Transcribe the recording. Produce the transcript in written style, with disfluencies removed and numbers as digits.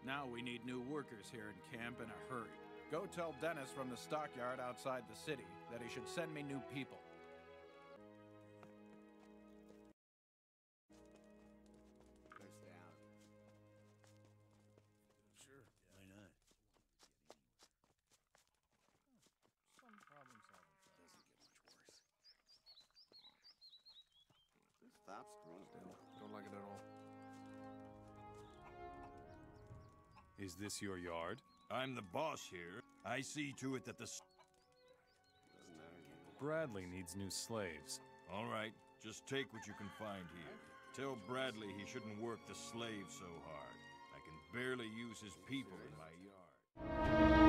Now we need new workers here in camp in a hurry. Go tell Dennis from the stockyard outside the city that he should send me new people. Sure, why not? Some problem solving. Doesn't get much worse. This stops screwing. Don't like it at all. Is this your yard? I'm the boss here. I see to it that the... Doesn't matter. Bradley needs new slaves. All right, just take what you can find here. Tell Bradley he shouldn't work the slaves so hard. I can barely use his people in my yard.